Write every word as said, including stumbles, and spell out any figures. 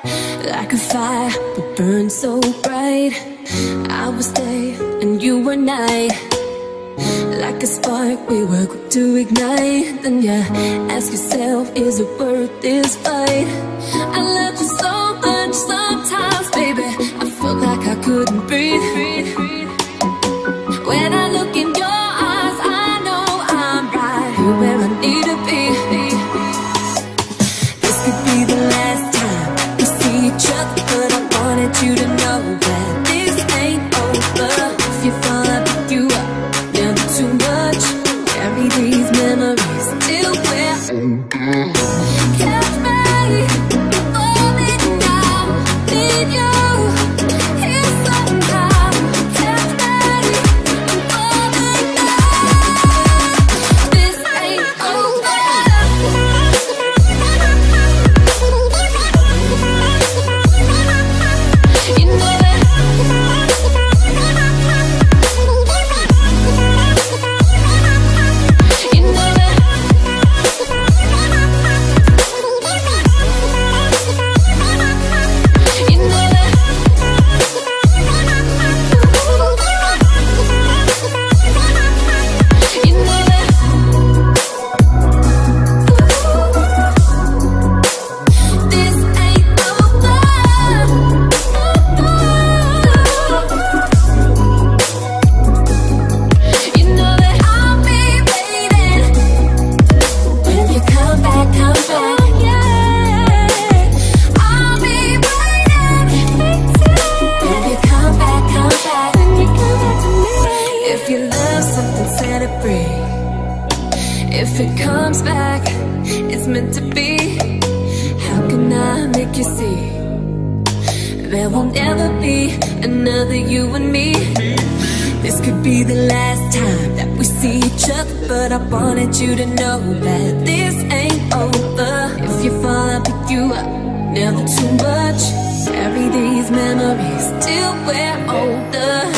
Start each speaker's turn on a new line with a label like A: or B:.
A: Like a fire that burns so bright, I was day and you were night. Like a spark we were quick to ignite. Then you ask yourself, is it worth this fight? I love you so much sometimes, baby, I felt like I couldn't breathe. When I look in your eyes, I know I'm right here where I need to be. This could be the last time we see each other, but I wanted you to know that this ain't over. If you fall, I'll pick you up, never too much. Carry these memories till we're older. Catch me falling down, need you here somehow. Catch me falling down. This ain't over. You know it. You know it. You know it. You know it. This ain't over. You know that I'll be waiting when you come back, come back. I'll be waiting when you come back, come back. If you love something, set it free. If it comes back, it's meant to be. How can I make you see? There will never be another you and me. This could be the last time that we see each other, but I wanted you to know that this ain't over. If you fall, I'll pick you up, never too much. Carry these memories till we're older.